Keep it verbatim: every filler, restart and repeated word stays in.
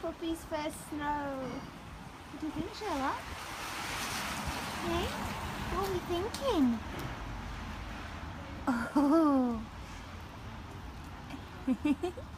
Puppy's first snow. What do you think, Sherlock? Hey? What are we thinking? Oh.